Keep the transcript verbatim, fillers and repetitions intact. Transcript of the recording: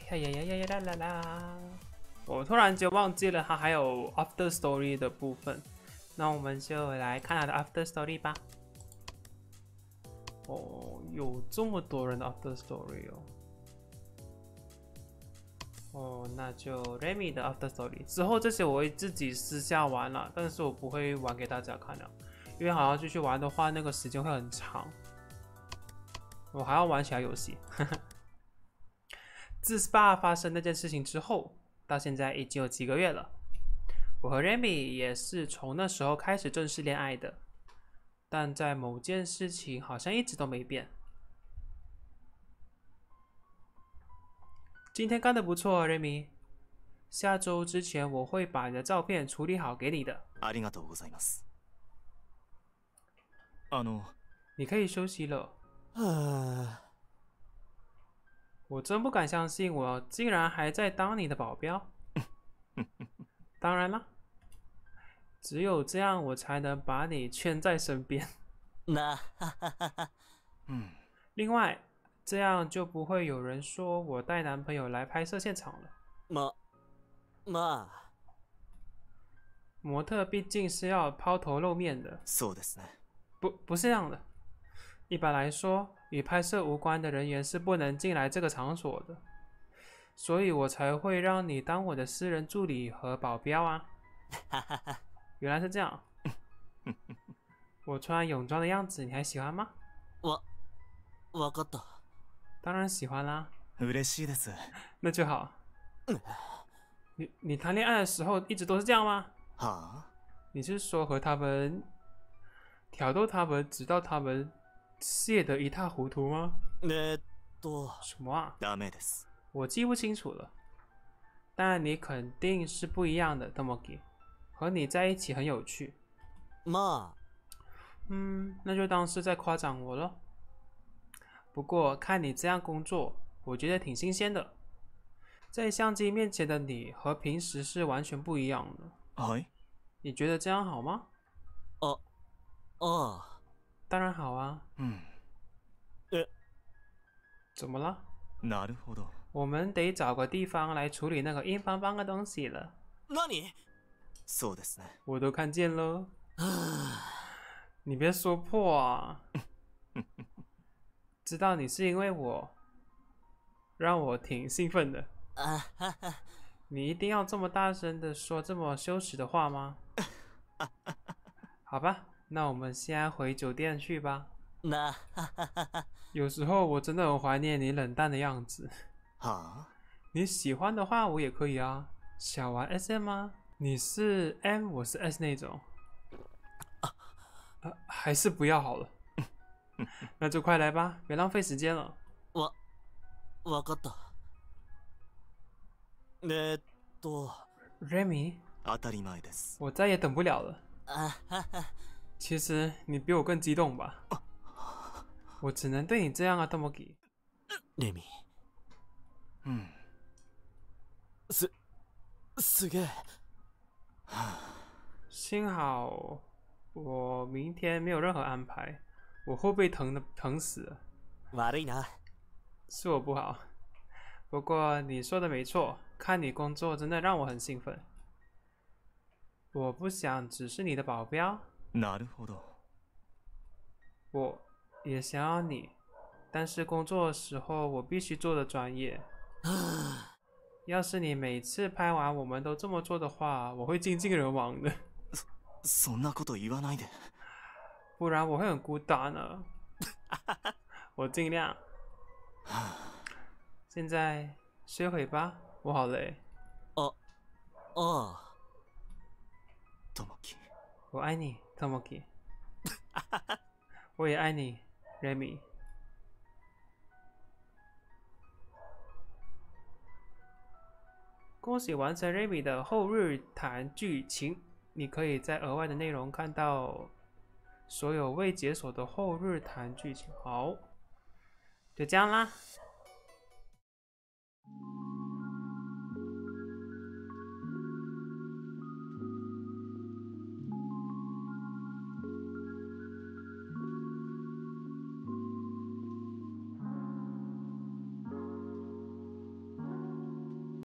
呀呀呀呀呀啦啦啦！我突然就忘记了它还有 After Story 的部分，那我们就来看它的 After Story 吧。哦，有这么多人的 After Story 哦。哦，那就 Remy 的 After Story 之后这些我会自己私下玩了，但是我不会玩给大家看了，因为好像继续玩的话，那个时间会很长，我还要玩其他游戏。自 S P A 发生那件事情之后，到现在已经有几个月了。我和 Remy 也是从那时候开始正式恋爱的，但在某件事情好像一直都没变。今天干得不错，Remy。下周之前我会把你的照片处理好给你的。 ありがとうございます。あの， 你可以休息了。我真不敢相信，我竟然还在当你的保镖。当然啦，只有这样我才能把你圈在身边。 那，嗯， 另外，这样就不会有人说我带男朋友来拍摄现场了。 ま、まあ、 模特毕竟是要抛头露面的。 そうですね。 不，不是这样的。一般来说，与拍摄无关的人员是不能进来这个场所的，所以我才会让你当我的私人助理和保镖啊。原来是这样。我穿泳装的样子你还喜欢吗？ わ、わかった。 当然喜欢啦。 嬉しいです。 那就好。你你谈恋爱的时候一直都是这样吗？ はあ？ 你是说和他们挑逗他们，直到他们泄得一塌糊涂吗？ えーっと、 什么啊？ ダメです。 我记不清楚了。但你肯定是不一样的 ，Tomoki。和你在一起很有趣。 まあ、 嗯，那就当是在夸奖我了。不过看你这样工作，我觉得挺新鲜的。在相机面前的你和平时是完全不一样的。 はい。 你觉得这样好吗？ あ、ああ。 当然好啊。 嗯。え、 怎么了？ なるほど。 我们得找个地方来处理那个硬邦邦的东西了。 何？そうですね。 我都看见了。你别说破啊！知道你是因为我，让我挺兴奋的。 啊哈哈！ 你一定要这么大声的说这么羞耻的话吗？好吧，那我们现在回酒店去吧。 那哈哈哈哈！ 有时候我真的很怀念你冷淡的样子。 啊？ 你喜欢的话，我也可以啊。想玩 S M 吗？你是 M， 我是 S 那种。啊，呃，还是不要好了。那就快来吧，别浪费时间了。 わ、わかった。えーっと、 Remy， 当たり前です。 我再也等不了了。 啊哈哈！ 其实你比我更激动吧？我只能对你这样啊，Tomoki。 レミ。嗯。す、すげえ。 幸好我明天没有任何安排，我会被疼的疼死了。 悪いな。 是我不好。不过你说的没错，看你工作真的让我很兴奋。我不想只是你的保镖。 なるほど。 我也想要你，但是工作的时候我必须做的专业。要是你每次拍完我们都这么做的话，我会精尽人亡的。 そんなこと言わないで。 不然我会很孤单呢。我尽量。现在睡会吧，我好累。 あ、ああ。Tomoki。 我爱你 ，Tomoki。我也爱你 ，Remy。恭喜完成 Remy 的后日谈剧情，你可以在额外的内容看到所有未解锁的后日谈剧情。好，就这样啦。